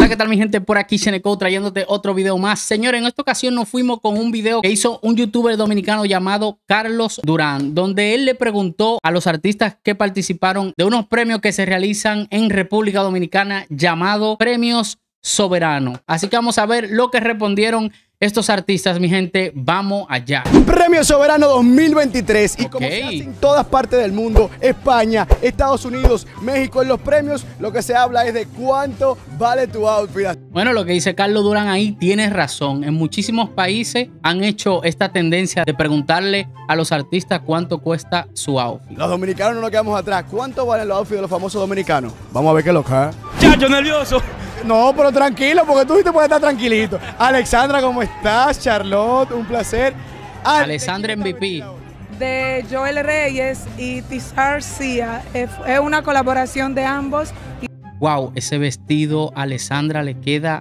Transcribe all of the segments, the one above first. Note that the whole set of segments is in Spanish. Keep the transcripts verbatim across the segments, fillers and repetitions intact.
Hola, ¿qué tal mi gente? Por aquí Seneco trayéndote otro video más. Señores, en esta ocasión nos fuimos con un video que hizo un youtuber dominicano llamado Carlos Durán, donde él le preguntó a los artistas que participaron de unos premios que se realizan en República Dominicana llamado Premios Soberano. Así que vamos a ver lo que respondieron estos artistas, mi gente. Vamos allá. Premio Soberano dos mil veintitrés. Y okay. como se hace en todas partes del mundo, España, Estados Unidos, México, en los premios, lo que se habla es de cuánto vale tu outfit. Bueno, lo que dice Carlos Durán ahí tiene razón. En muchísimos países han hecho esta tendencia de preguntarle a los artistas cuánto cuesta su outfit. Los dominicanos no nos quedamos atrás. ¿Cuánto valen los outfits de los famosos dominicanos? Vamos a ver qué loca. Chacho, nervioso. No, pero tranquilo, porque tú te puedes estar tranquilito. Alexandra, ¿cómo estás? Charlotte, un placer. Al Alexandra M V P. De Joel Reyes y Tizar Cia. Es una colaboración de ambos. Wow, ese vestido a Alexandra le queda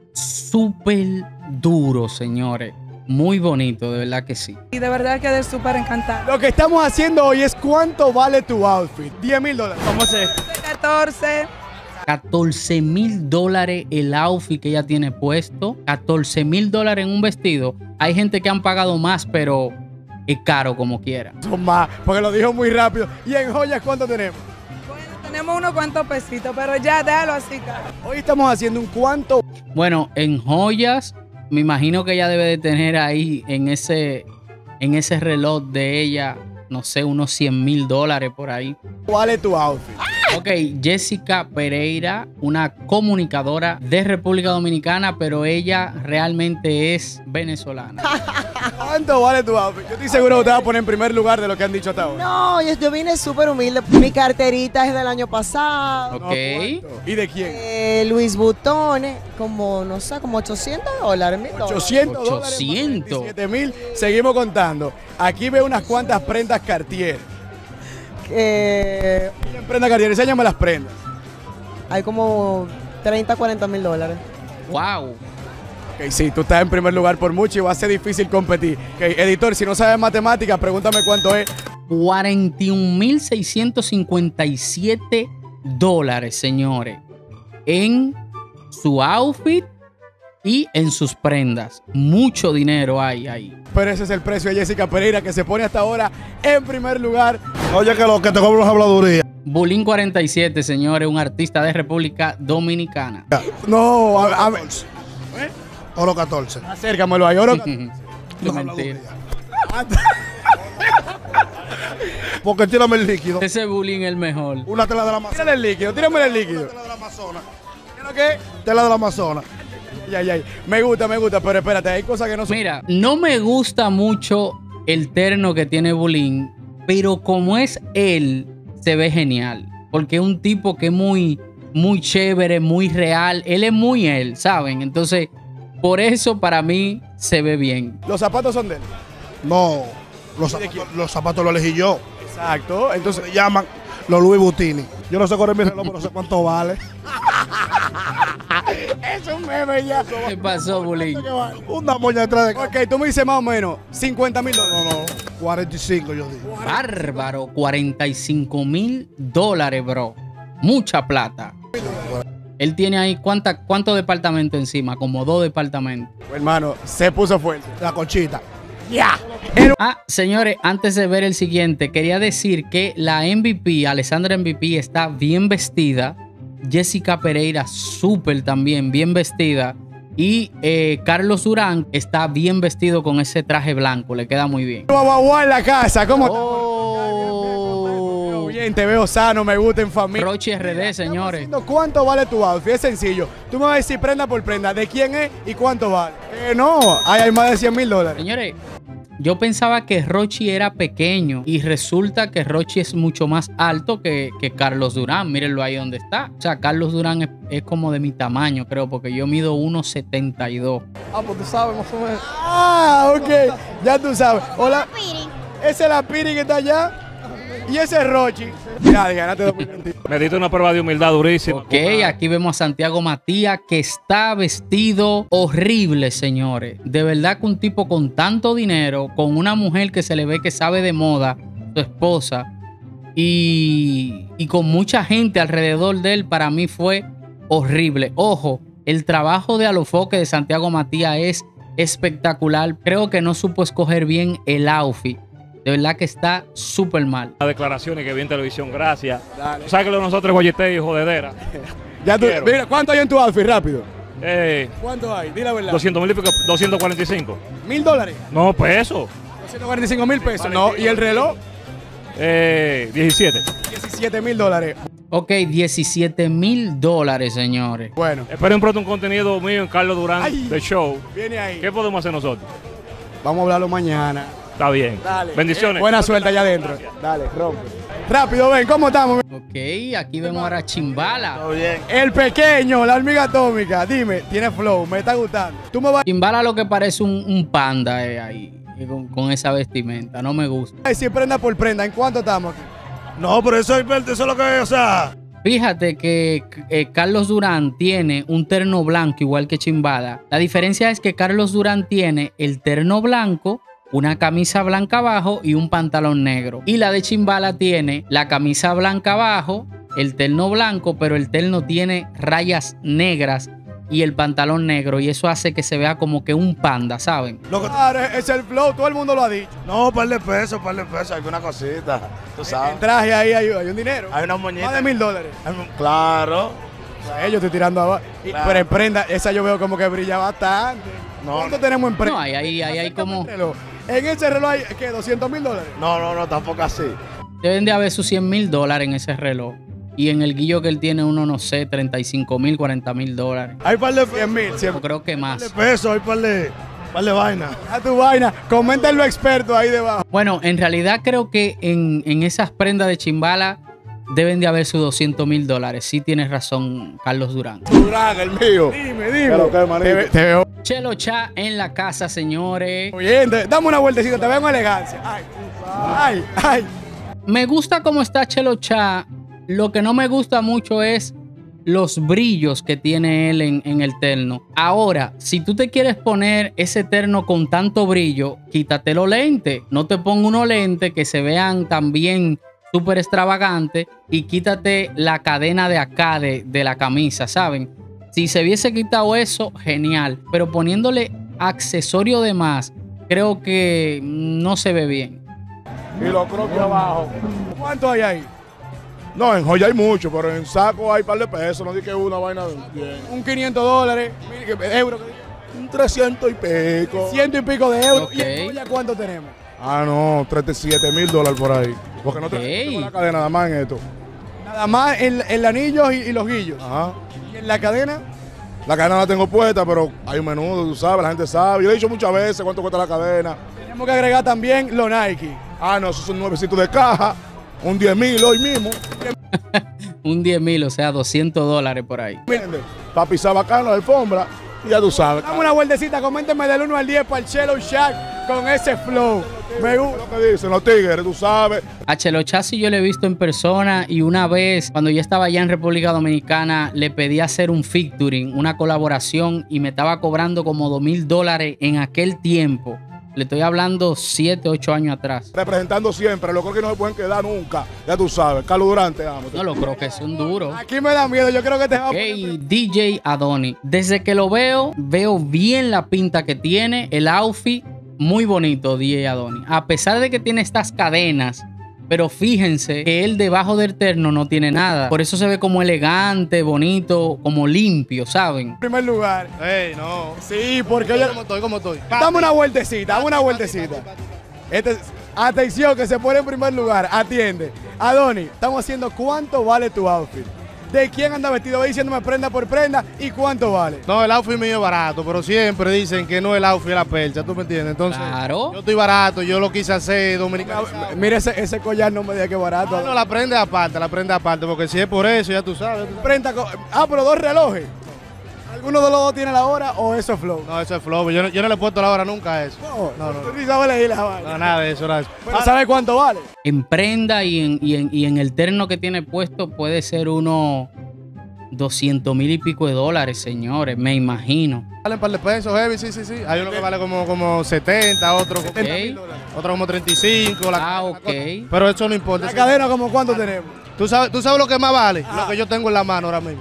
súper duro, señores. Muy bonito, de verdad que sí. Y de verdad quedé súper encantada. Lo que estamos haciendo hoy es cuánto vale tu outfit. diez mil dólares. ¿Cómo se? catorce. catorce mil dólares el outfit que ella tiene puesto. catorce mil dólares en un vestido. Hay gente que han pagado más, pero es caro como quiera. Son más, porque lo dijo muy rápido. ¿Y en joyas cuánto tenemos? Bueno, tenemos unos cuantos pesitos, pero ya déjalo así, caro. Hoy estamos haciendo un cuánto. Bueno, en joyas, me imagino que ella debe de tener ahí en ese, en ese reloj de ella, no sé, unos cien mil dólares por ahí. ¿Vale tu outfit? Ok, Jessica Pereira, una comunicadora de República Dominicana, pero ella realmente es venezolana. ¿Cuánto vale tu outfit? Yo estoy seguro que te vas a poner en primer lugar de lo que han dicho hasta ahora. No, yo, yo vine súper humilde. Mi carterita es del año pasado. Ok. No, ¿cuánto? ¿Y de quién? Eh, Luis Vuitton, como, no sé, como ochocientos dólares. mil dólares. ochocientos dólares. ochocientos. veintisiete mil. Seguimos contando. Aquí veo unas cuantas prendas Cartier. Eh, Prenda Cartier, enséñame las prendas. hay como treinta, cuarenta mil dólares. Wow. Ok, sí, tú estás en primer lugar por mucho y va a ser difícil competir. Ok, editor, si no sabes matemáticas, pregúntame cuánto es. cuarenta y un mil seiscientos cincuenta y siete dólares, señores, en su outfit y en sus prendas. Mucho dinero hay ahí. Pero ese es el precio de Jessica Pereira, que se pone hasta ahora en primer lugar. Oye, que lo que te cobro es habladuría. Bulín cuarenta y siete, señores, un artista de República Dominicana. No, a, a, Oro catorce. acércamelo ahí, oro. Qué mentira. Porque tírame el líquido. Ese Bulín es el mejor. Una tela de la Amazonas. Tírale el líquido, tírame el líquido. Una tela de la Amazonas. ¿Qué es lo que? Tela de la Amazonas. Ay, ay, ay. Me gusta, me gusta, pero espérate, hay cosas que no son. Mira, no me gusta mucho el terno que tiene Bulín, pero como es él, se ve genial. Porque es un tipo que es muy, muy chévere, muy real. Él es muy él, ¿saben? Entonces, por eso para mí se ve bien. Los zapatos son de él. No, los zapatos, los zapatos los elegí yo. Exacto. Entonces, Se llaman los Louis Vuittini. Yo no sé correr mi reloj, pero no sé cuánto vale. es un meme ya. ¿Qué pasó, Bulín? Una moña detrás de... Ok, tú me dices más o menos cincuenta mil dólares. No, no, cuarenta y cinco yo digo. Bárbaro, cuarenta y cinco mil dólares, bro. Mucha plata. Él tiene ahí cuánta, cuántos departamentos encima, como dos departamentos. Hermano, se puso fuerte. La conchita. Ya. Ah, señores, antes de ver el siguiente, quería decir que la M V P, Alexandra M V P, está bien vestida. Jessica Pereira, súper también, bien vestida. Y eh, Carlos Durán está bien vestido con ese traje blanco, le queda muy bien. Guau en la casa, ¿cómo estás? Oh, Bien, te veo sano, me gusta en familia. Rochi R D, señores. Haciendo ¿Cuánto vale tu outfit? Es sencillo. Tú me vas a decir prenda por prenda, de quién es y cuánto vale. Eh, no, hay, hay más de cien mil dólares. Señores, yo pensaba que Rochi era pequeño y resulta que Rochi es mucho más alto que, que Carlos Durán. Mírenlo ahí donde está. O sea, Carlos Durán es, es como de mi tamaño, creo, porque yo mido uno setenta y dos. Ah, pues tú sabes más o menos. Ah, ok, ya tú sabes. Hola. Esa es la Piri que está allá. Y ese es Rochi. Ya, ganaste dos mil veinte. Me diste una prueba de humildad durísima. Ok, aquí vemos a Santiago Matías que está vestido horrible, señores. De verdad que un tipo con tanto dinero, con una mujer que se le ve que sabe de moda, su esposa, y, y con mucha gente alrededor de él, para mí fue horrible. Ojo, El trabajo de Alofoque de Santiago Matías es espectacular. Creo que no supo escoger bien el outfit. De verdad que está súper mal. Las declaraciones que vi en televisión, gracias. Dale. Tú sabes que lo de nosotros es guayeteo y jodedera. Ya tú, Quiero. mira, ¿cuánto hay en tu outfit? Rápido. Eh, ¿Cuánto hay? Di la verdad. doscientos mil y pico, doscientos cuarenta y cinco. ¿Mil dólares? No, pesos. doscientos cuarenta y cinco mil pesos. No, ¿y el reloj? Eh, diecisiete. diecisiete mil dólares. Ok, diecisiete mil dólares, señores. Bueno, Esperen pronto un contenido mío en Carlos Durán Ay. de show. viene ahí. ¿Qué podemos hacer nosotros? Vamos a hablarlo mañana. Está bien. Dale. Bendiciones. Eh, buena suerte allá adentro. Gracias. Dale, rompe. Rápido, ven, ¿cómo estamos? Ok, aquí vemos ahora a Chimbala. El pequeño, la hormiga atómica. Dime, tiene flow, me está gustando. Tú me vas Chimbala lo que parece un, un panda eh, ahí, eh, con, con esa vestimenta. No me gusta. a decir prenda por prenda. ¿En cuánto estamos aquí? No, pero eso es, eso es lo que es, o sea. Fíjate que eh, Carlos Durán tiene un terno blanco igual que Chimbala. La diferencia es que Carlos Durán tiene el terno blanco, una camisa blanca abajo y un pantalón negro. Y la de Chimbala tiene la camisa blanca abajo, el terno blanco, pero el terno tiene rayas negras y el pantalón negro. Y eso hace que se vea como que un panda, ¿saben? Lo que- Claro, es el flow, todo el mundo lo ha dicho. no, par de pesos, par de pesos, alguna cosita. Tú En sabes. traje ahí hay, hay un dinero. Hay una Más moñita. de mil dólares. Claro. Eh, yo estoy tirando abajo. Y- Claro. Pero en prenda, esa yo veo como que brilla bastante. No, ¿Cuánto no. tenemos en prenda? No, ahí, ahí, ahí hay como... Reloj. En ese reloj hay, ¿qué? ¿doscientos mil dólares? No, no, no, tampoco así. Deben de haber sus cien mil dólares en ese reloj. Y en el guillo que él tiene uno, no sé, treinta y cinco mil, cuarenta mil dólares. Hay par de cien mil, cien Yo creo que par de más. pesos, hay par de, par de vaina. A tu vaina. Comenten los expertos ahí debajo. Bueno, en realidad creo que en, en esas prendas de Chimbala deben de haber sus doscientos mil dólares. Sí tienes razón, Carlos Durán. Durán, el mío. Dime, dime. Pero qué, manito. te, ve- te veo Chelo Cha en la casa, señores. bien. te- Dame una vueltecita, te veo en elegancia. Ay, ay, ay. Me gusta cómo está Chelo Cha. Lo que no me gusta mucho es los brillos que tiene él en, en el terno. Ahora, si tú te quieres poner ese terno con tanto brillo, quítate los lentes. No te ponga unos lentes que se vean también súper extravagantes y quítate la cadena de acá de, de la camisa, ¿saben? Si se hubiese quitado eso, genial. Pero poniéndole accesorio de más, creo que no se ve bien. Y los croquis abajo. ¿Cuánto hay ahí? No, en joya hay mucho, pero en saco hay par de pesos. No di que una vaina bien. Un quinientos dólares, mil euros, Un trescientos y pico. ciento y pico de euros. Ok. ¿Y en joya cuánto tenemos? Ah, no, treinta y siete mil dólares por ahí. Porque no Ok. tengo la cadena nada más en esto. Nada más el, el anillo y, y los guillos. Ajá. ¿Y en la cadena? La cadena la tengo puesta, pero hay un menudo, tú sabes, la gente sabe. Yo le he dicho muchas veces cuánto cuesta la cadena. Tenemos que agregar también los Nike. Ah, no, esos son nuevecitos de caja. Un diez mil hoy mismo. Un diez mil, o sea, doscientos dólares por ahí. ¿Entiendes? Para pisar bacano la alfombra. Y ya tú sabes. Dame una vueltecita, coméntenme del uno al diez para el Chelo Shack con ese flow. Me gusta. Lo que dicen los tigres, tú sabes. A Chelo Chassi yo lo he visto en persona y una vez cuando yo estaba allá en República Dominicana le pedí hacer un featuring, una colaboración y me estaba cobrando como dos mil dólares en aquel tiempo. Le estoy hablando siete, ocho años atrás. Representando siempre, los que no se pueden quedar nunca. Ya tú sabes. Carlos Durán, te amo. No lo creo que es un duro. Aquí me da miedo, yo creo que te va a Ok, D J Adoni. Desde que lo veo, veo bien la pinta que tiene, el outfit, muy bonito D J Adoni. A pesar de que tiene estas cadenas, pero fíjense que él debajo del terno no tiene nada. Por eso se ve como elegante, bonito, como limpio, ¿saben? en primer lugar. Ey, no. Sí, porque yo... ¿Cómo estoy? ¿Cómo estoy? Dame una vueltecita, dame una vueltecita. Este, atención, que se pone en primer lugar. Atiende. Adoni, estamos haciendo cuánto vale tu outfit. ¿De quién anda vestido? Ve diciéndome prenda por prenda y cuánto vale. No, el outfit mío es barato, pero siempre dicen que no es el outfit es la percha, ¿tú me entiendes? Entonces, Claro. yo estoy barato, yo lo quise hacer dominicano. Mira ese, ese collar, no me diga que es barato. Ah, no, la prende aparte, la prende aparte, porque si es por eso, ya tú sabes. Prenda con- ah, pero dos relojes. ¿Alguno de los dos tiene la hora o eso es flow? No, eso es flow, yo no, yo no le he puesto la hora nunca a eso. No, No, no, tú no. ni sabes leer la vaina. No, nada de eso, nada de eso. Pero ¿sabes cuánto vale? En prenda y en, y en, y en el terno que tiene puesto puede ser uno doscientos mil y pico de dólares, señores, me imagino. Valen un par de pesos, heavy, sí, sí, sí. Hay uno que vale como, como setenta, otro, como- Ok. otro como treinta y cinco. La, Ah, la ok. cosa. Pero eso no importa. La eso- cadena, como cuánto tenemos. ¿Tú sabes, ¿Tú sabes lo que más vale? Lo que yo tengo en la mano ahora mismo.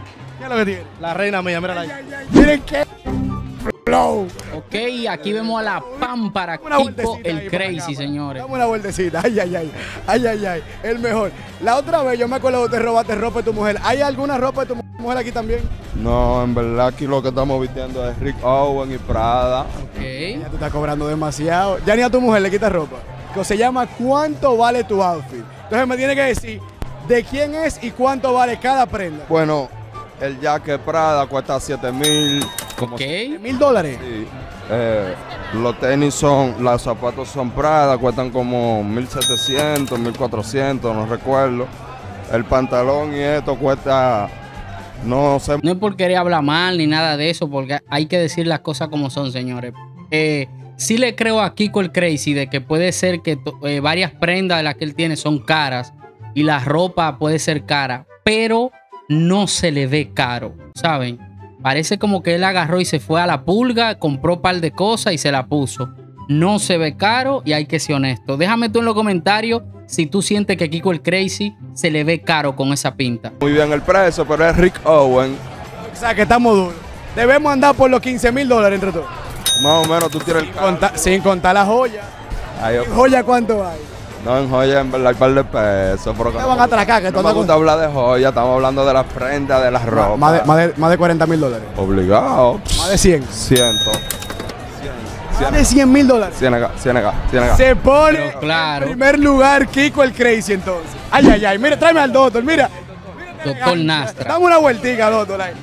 ¿Qué es lo que tiene? La reina mía, mírala ahí. Miren qué flow. Ok, aquí vemos a la pámpara Una Kiko vueltecita el ahí para crazy, acá, para- señores. Dame una vueltecita. Ay, ay, ay. Ay, ay, ay. El mejor. La otra vez yo me acuerdo que te robaste ropa de tu mujer. ¿Hay alguna ropa de tu mujer aquí también? No, en verdad aquí lo que estamos vistiendo es Rick Owen y Prada. Ok. Ya tú estás cobrando demasiado. Ya ni a tu mujer le quitas ropa. Que se llama ¿Cuánto vale tu outfit? Entonces me tiene que decir de quién es y cuánto vale cada prenda. Bueno, el jacket Prada cuesta siete mil. Como Ok. ¿Mil dólares? sí. Eh, los tenis son, los zapatos son Prada, cuestan como mil setecientos, mil cuatrocientos, no recuerdo. El pantalón y esto cuesta, no sé. No es por querer hablar mal ni nada de eso, porque hay que decir las cosas como son, señores. Eh, sí le creo a Kiko el Crazy de que puede ser que eh, varias prendas de las que él tiene son caras y la ropa puede ser cara, pero no se le ve caro, ¿saben? Parece como que él agarró y se fue a la pulga, compró un par de cosas y se la puso. No se ve caro y hay que ser honesto. Déjame tú en los comentarios si tú sientes que Kiko el Crazy se le ve caro con esa pinta. Muy bien el precio, pero es Rick Owen. O sea que estamos duros. Debemos andar por los quince mil dólares entre todos. Más o menos tú tienes el Sin contar, sin contar la joya. Ay, ¿En joya cuánto hay? no, en joya en verdad hay un par de pesos. Pero que Te no van a atracar, que tú no me andas gusta con- hablar de joya, estamos hablando de las prendas, de las ropas. Más de, más, de, más de cuarenta mil dólares. Obligado. Más de cien. Ciento. Más de cien mil dólares. cien acá, cien acá, cien acá. Se pone Pero claro. en primer lugar Kiko el Crazy entonces. Ay, ay, ay. Mira, tráeme al doctor. Mira. Doctor Nastra. Dame una vueltica, doctor. ahí.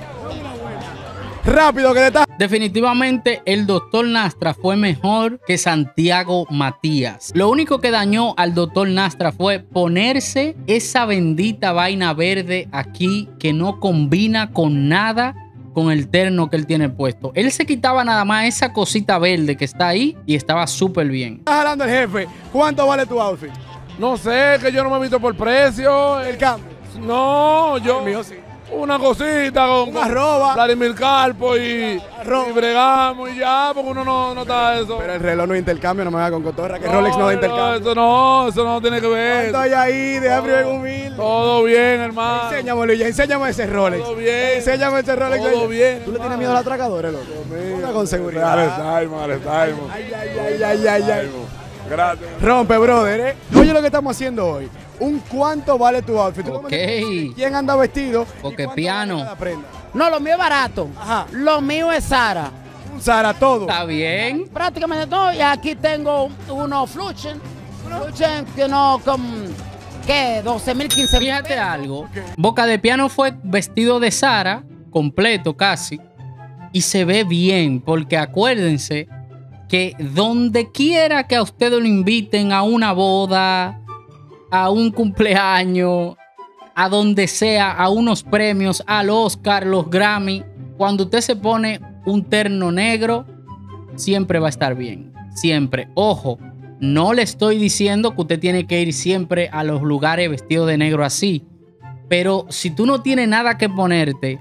Rápido, que te estás. Definitivamente el doctor Nastra fue mejor que Santiago Matías. Lo único que dañó al doctor Nastra fue ponerse esa bendita vaina verde aquí que no combina con nada con el terno que él tiene puesto. Él se quitaba nada más esa cosita verde que está ahí y estaba súper bien. Estás jalando el jefe. ¿Cuánto vale tu outfit? No sé, que yo no me he visto por precio. El cambio. No, yo. El mío sí. Una cosita con, Una con arroba. Vladimir Carpo y, Arroba. y bregamos y ya, porque uno no, no está eso. Pero el reloj no es intercambio, no me haga con cotorra, que Rolex no da intercambio. Eso no, eso no tiene que ver. Estoy ahí, de hambre humilde. Todo bien, hermano. Enséñamelo ya, enséñame ese Rolex. Todo bien. Enséñame ese Rolex. Todo ya. bien, ¿Tú le tienes hermano. miedo a la atracadora, loco? Una con seguridad. Dale, time, dale, time. Ay, ay, ay, ay, ay, ay. Gracias. Rompe, brother, ¿eh? Oye lo que estamos haciendo hoy. Un cuánto vale tu outfit. Tú Ok. me dices quién anda vestido. y Porque cuánto piano. vale cada prenda. No, lo mío es barato. Ajá. Lo mío es Sara. Un Zara todo. Está bien. Prácticamente todo. Y aquí tengo unos Fluchen. Fluchen que no con, ¿qué? doce mil, quince mil. Fíjate algo. Boca de Piano fue vestido de Sara, completo casi, y se ve bien, porque acuérdense que donde quiera que a ustedes lo inviten a una boda, a un cumpleaños, a donde sea, a unos premios, al Oscar, los Grammy, cuando usted se pone un terno negro, siempre va a estar bien. Siempre. Ojo, no le estoy diciendo que usted tiene que ir siempre a los lugares vestido de negro así. Pero si tú no tienes nada que ponerte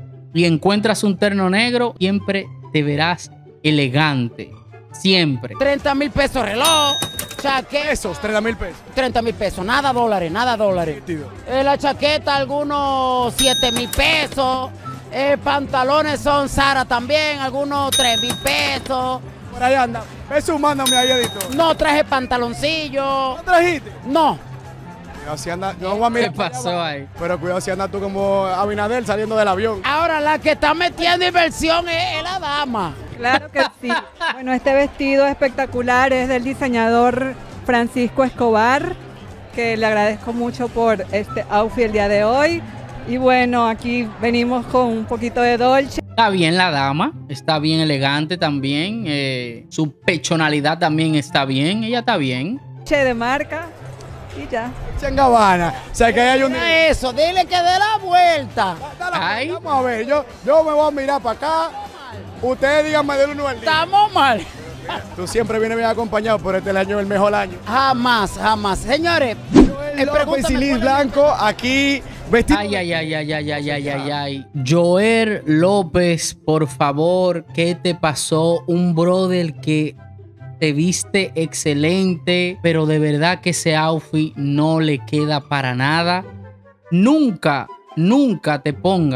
y encuentras un terno negro, siempre te verás elegante. Siempre. treinta mil pesos reloj. Chaqueta. Esos, treinta mil pesos. treinta mil pesos. Nada dólares, nada dólares. Vestido. Eh, la chaqueta, algunos siete mil pesos. Eh, pantalones son Sara también, algunos tres mil pesos. Por ahí anda. Ve sumándome ahí, Edito. No traje pantaloncillo. ¿No trajiste? No. Cuidado si anda. No voy a ¿Qué mirar. pasó ahí? Pero cuidado si andas tú como Abinader saliendo del avión. Ahora la que está metiendo inversión es, es la dama. Claro que sí. Bueno, este vestido espectacular es del diseñador Francisco Escobar, que le agradezco mucho por este outfit el día de hoy. Y bueno, aquí venimos con un poquito de Dolce. Está bien la dama, está bien elegante también. eh, su pechonalidad también está bien. Ella está bien. de marca y ya. En Gabbana. O sea que ahí hay un. Mira eso, dile que dé la vuelta. Dale, Ay. Vamos a ver, yo, yo me voy a mirar para acá. Ustedes díganme del uno al día. Estamos mal. Tú siempre vienes bien acompañado, pero este es el año el mejor año. Jamás, jamás. Señores, El eh, López pregúntame y Liz cuál es- Blanco aquí vestido. Ay, ay, ay, ay, ay, ay, ay, ay, ay. Joel López, por favor, ¿qué te pasó? Un brother que te viste excelente, pero de verdad que ese outfit no le queda para nada. Nunca, nunca te pongas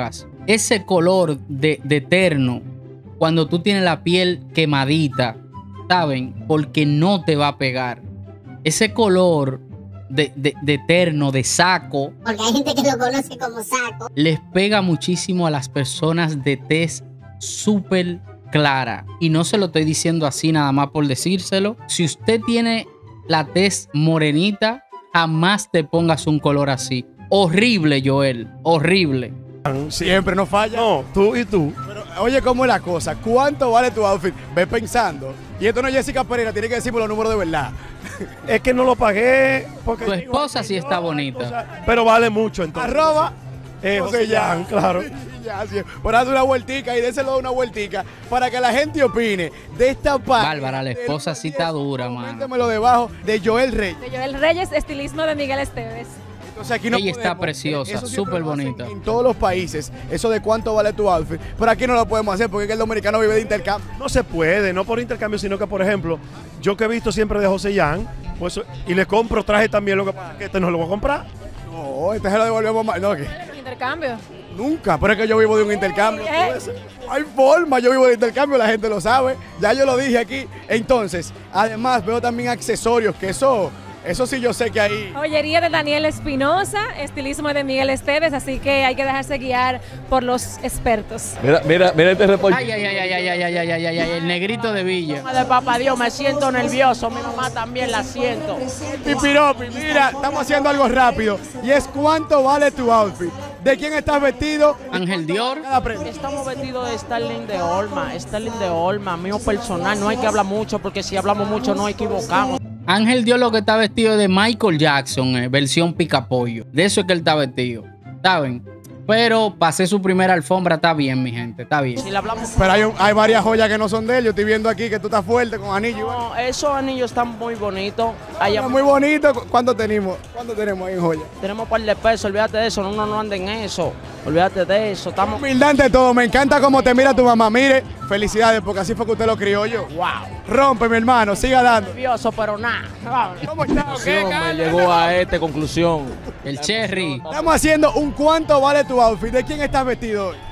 ese color de, de terno, cuando tú tienes la piel quemadita, ¿saben? Porque no te va a pegar. Ese color de, de, de terno, de saco, porque hay gente que lo conoce como saco, les pega muchísimo a las personas de tez súper clara. Y no se lo estoy diciendo así nada más por decírselo. Si usted tiene la tez morenita, jamás te pongas un color así. Horrible, Joel, horrible. Siempre no falla. No, tú y tú. Pero, oye, ¿cómo es la cosa? ¿Cuánto vale tu outfit? Ve pensando. Y esto no es Jessica Pereira, tiene que decirme los números de verdad. Es que no lo pagué porque... Tu esposa sí está bonita. Pero vale mucho entonces. Arroba Eh, José Jan, claro. Ya, sí. Por hacer una vueltica y déselo una vueltica para que la gente opine de esta parte. Bárbara, la esposa sí está dura, mano. Cuéntemelo debajo de Joel Reyes. De Joel Reyes, estilismo de Miguel Esteves. Entonces aquí no Ella está podemos, preciosa, eso siempre súper lo hacen bonita. En todos los países, eso de cuánto vale tu outfit, pero aquí no lo podemos hacer porque es que el dominicano vive de intercambio. No se puede, no por intercambio, sino que, por ejemplo, yo que he visto siempre de José Jan, pues, y le compro traje también, lo que pasa es que este no lo voy a comprar. No, este se lo devolvemos más. No, que Intercambio. nunca, pero es que yo vivo de un intercambio. ¿Eh? Hay forma, yo vivo de intercambio, la gente lo sabe. Ya yo lo dije aquí. Entonces, además veo también accesorios, que eso, eso sí yo sé que ahí. Joyería de Daniel Espinosa, estilismo de Miguel Esteves, así que hay que dejarse guiar por los expertos. Mira, mira, mira este reporte. Ay, ay, ay, ay, ay, ay, ay, ay, ay, ay, ay, el negrito de Villa. De papá Dios, me siento nervioso, mi mamá también la siento. Pipiropi, mira, estamos haciendo algo rápido. Y es cuánto vale tu outfit. ¿De quién estás vestido? Ángel Dior. Estamos vestidos de Starling de Olma, Starling de Olma, mío personal, no hay que hablar mucho porque si hablamos mucho nos equivocamos. Ángel Dior lo que está vestido de Michael Jackson, eh, versión picapollo. De eso es que él está vestido, ¿saben? Pero pasé su primera alfombra, está bien, mi gente, está bien. Si le hablamos... Pero hay, un- hay varias joyas que no son de él. Yo estoy viendo aquí que tú estás fuerte con anillo. No, esos anillos están muy bonitos. Allá Está muy bonito. ¿Cu- ¿Cuánto tenemos? ¿Cuánto tenemos ahí en joya? tenemos un par de pesos, olvídate de eso, uno no anda en eso, olvídate de eso, estamos... Humildad ante todo. Me encanta cómo te mira tu mamá. Mire, felicidades porque así fue que usted lo crió yo. Wow. Rompe, mi hermano. Siga dando. Nervioso, pero nada. ¿Cómo está? Conclusión, me llegó a esta conclusión. El Cherry. Estamos haciendo un cuánto vale tu outfit. ¿De quién estás vestido hoy?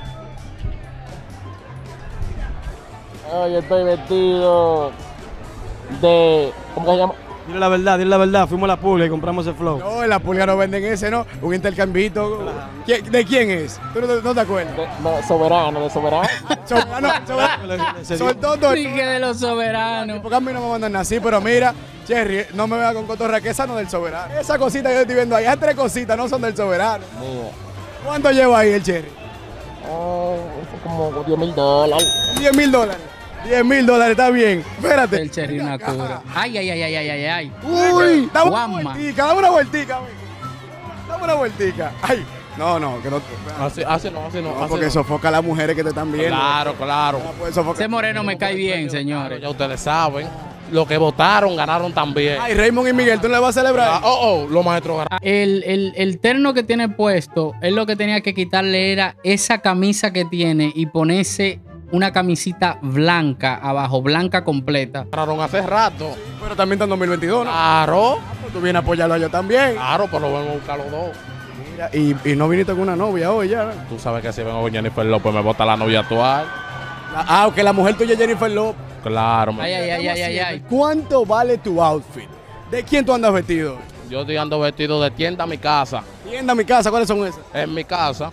Yo estoy vestido de... ¿Cómo se llama? Dile la verdad, dile la verdad. Fuimos a la pulga y compramos ese flow. No, en la pulga no venden ese, ¿no? Un intercambito. ¿Quién- ¿De quién es? ¿Tú no, te- no te acuerdas? De soberano, de soberano. Soberano, soberano. Soltó todo. Dije de los soberanos. Porque a mí no me mandan así, pero mira, Cherry, no me vea con cotorra, que esa no es del soberano. Esa cosita que yo estoy viendo ahí, esas tres cositas no son del soberano. ¿Cuánto lleva ahí el Cherry? Oh, como diez mil dólares. diez mil dólares. diez mil dólares, está bien. Espérate. El Cherry una cura. Ay, ay, ay, ay, ay, ay, ay. Uy, dame una Guama. vueltica, dame una vueltica. güey. Dame una vueltica. Ay, no, no, que no. Así, así no, así no. No, así porque no. sofoca a las mujeres que te están viendo. Claro, claro. No puedes sofocar. Ese moreno me cae bien, señores. Ya ustedes saben. Los que votaron ganaron también. Ay, Raymond y Miguel, ¿tú no le vas a celebrar? Ah, oh, oh, los maestros ganaron. El, el, el terno que tiene puesto, él lo que tenía que quitarle era esa camisa que tiene y ponerse una camisita blanca abajo, blanca completa. Ganaron hace rato. Pero también está en dos mil veintidós, ¿no? Claro. Tú vienes a apoyarlo a ellos también. Claro, pero lo vamos a buscar los dos. Mira, y, y no viniste con una novia hoy ya, ¿no? Tú sabes que si vengo con Jennifer López me bota la novia actual. Ah, que la mujer tuya es Jennifer López. Claro. Ay, ay, ay, ay, ay, ay. ¿Cuánto vale tu outfit? ¿De quién tú andas vestido? Yo estoy ando vestido de tienda a mi casa. Tienda a mi casa, ¿cuáles son esas? En mi casa.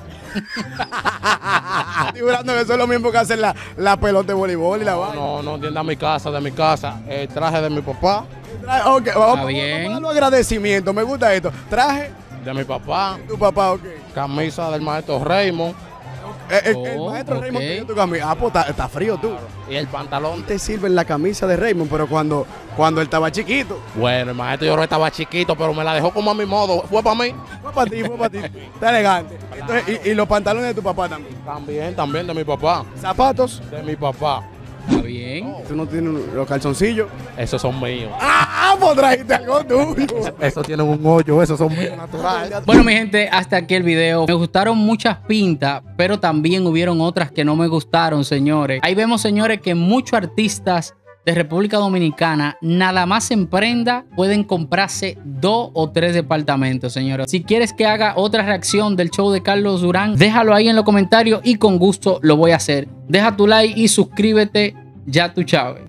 Estoy jurando que eso es lo mismo que hacen la, la pelota de voleibol y la vaina. No, no, tienda a mi casa, de mi casa. El traje de mi papá. Traje- Ok, vamos, Está bien. vamos a los agradecimientos, me gusta esto. Traje De mi papá. tu papá, ok. Camisa del maestro Raymond. Eh, eh, el Oh, maestro ok. Raymond te dio tu camisa. Ah, pues está, está frío tú. Y el pantalón. Te sirve la camisa de Raymond, pero cuando, cuando él estaba chiquito. Bueno, el maestro yo estaba chiquito, pero me la dejó como a mi modo. Fue para mí. Fue para ti, fue para ti. Está elegante. Entonces, y, y los pantalones de tu papá también. También, también de mi papá. Zapatos. De mi papá. Está bien. Tú no tienes los calzoncillos. Esos son míos. Ah, pues trajiste algo tuyo. Esos tienen un hoyo, esos son míos naturales. Bueno, mi gente, hasta aquí el video. Me gustaron muchas pintas, pero también hubieron otras que no me gustaron, señores. Ahí vemos, señores, que muchos artistas de República Dominicana, nada más en prenda, pueden comprarse dos o tres departamentos, señores. Si quieres que haga otra reacción del show de Carlos Durán, déjalo ahí en los comentarios y con gusto lo voy a hacer. Deja tu like y suscríbete, ya tú sabes.